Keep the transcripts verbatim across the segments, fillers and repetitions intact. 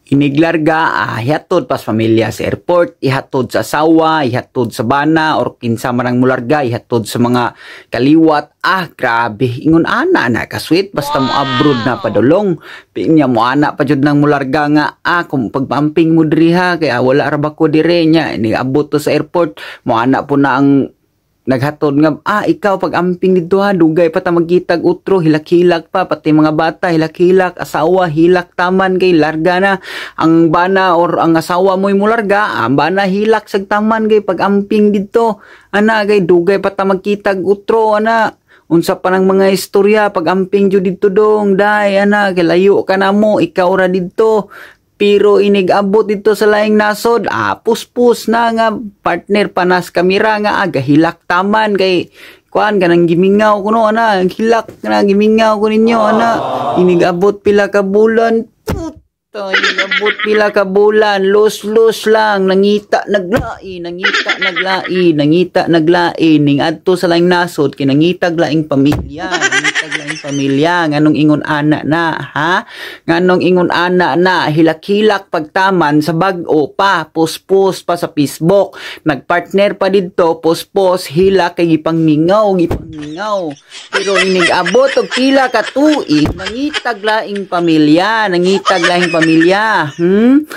Iniglarga, ah, ihatod pas pamilya sa airport, ihatod sa asawa, ihatod sa bana, or kinsa man ang mularga, ihatod sa mga kaliwat. Ah, grabe, ingon ana na kasweet, basta mo abroad na padulong. Pinya mo ana pa jud nang mularga nga, ah, kung pagpamping mo diri ha, kaya wala ra ba ko dire nya, ini abot to sa airport, mo ana po na ang naghatod nga, ah, ikaw pag amping dito ha, dugay pa ta magkitag utro, hilak-hilak pa, pati mga bata, hilak-hilak, asawa, hilak taman kay larga na, ang bana or ang asawa mo'y mularga, ang bana hilak sag taman kay pag amping dito, ana, kay dugay pa ta magkitag utro, ana, unsa pa ng mga istorya, pag amping jud dito dong, day, ana, kay layo ka na mo, ikaw ra dito, pero inig-abot dito sa laing nasod, ah, puspus na nga, partner panas kamera nga, aga hilak taman kay, kuan ka nang gimingaw ko no, ana, hilak ka na, gimingaw ko ninyo, ana, inig-abot pila ka bulan, puto, inig-abot pila ka bulan, los-los lang, nangita, naglai, nangita, naglai, nangita, naglai, ning adto sa laing nasod, kinangitag laing pamilya, nangitag laing pamilya, nganong ingon ana na, ha? Nganong ingon ana na, hilak-hilak pagtaman sa bag-o pa, post-post pa sa Facebook, nagpartner pa dito, post-post, hilak kay gipangningaw, gipangningaw, pero inig-abot og pila ka tuig, nangitag laing pamilya, nangitag laing pamilya, hmm?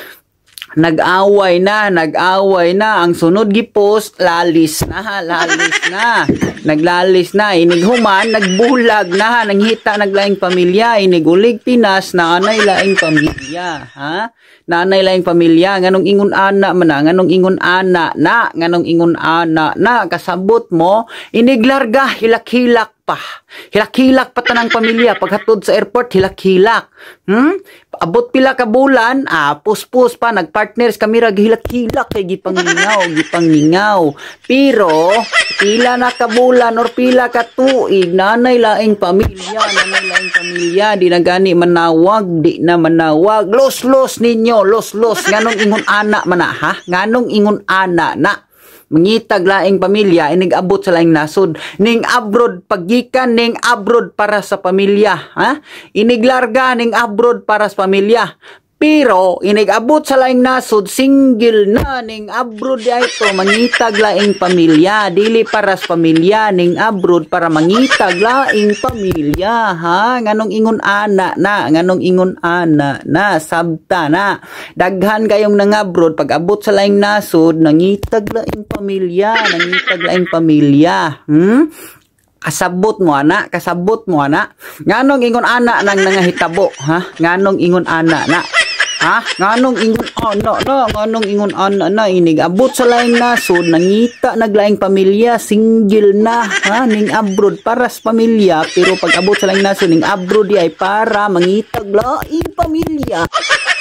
Nag-away na, nag-away na, ang sunod gipost, lalis na, lalis na, naglalis na, inighuman, nagbulag na, nanghita naglaing pamilya, inigulig Pinas, na anay laing pamilya, ha? Nanay laing pamilya, nganong ingon ana man na, nganong ingon ana na, nganong ingon ana na, kasabot mo, iniglarga, hilak-hilak pa, hilak-hilak pa tanang pamilya, paghatod sa airport, hilak-hilak, hmm? Abot pila ka bulan, ah, pus-pus pa, nagpartners kami ra gihilak-hilak kay gipangningaw, gipangningaw. Pero pila na ka bulan or pila ka tuig, nanay laing pamilya, nanay laing pamilya, di na gani manawag, di na manawag. Los-los ninyo, los-los. Nganong ingon ana man na, ha? Nganong ingon ana na? Mangitag laing pamilya, inig-abot sa laing nasod. Ning abroad paggikan, ning abroad para sa pamilya. Ha? Iniglarga, ning abroad para sa pamilya. Pero, inig-abot sa laing nasod, single na, ning abroad ya ito, mangitag laing pamilya. Dili para sa pamilya, ning abroad para mangitag laing pamilya. Ha? Nganong ingon ana na, nganong ingon ana na, sabta na. Daghan kayong nang abroad, pag abot sa laing nasod, nangitag laing pamilya, nangitag laing pamilya. Hmm? Kasabot mo ana, kasabot mo ana. Nganong ingon ana nang nangahitabo, ha? Nganong ingon ana na. Ha? Nganong ingon ana na, nganong ingon ana na, inig-abot sa laing nasod, nangita naglaing pamilya, single na, ha? Ning abroad para sa pamilya, pero pag abot sa laing nasod, ning abroad ay para mangitag laing pamilya.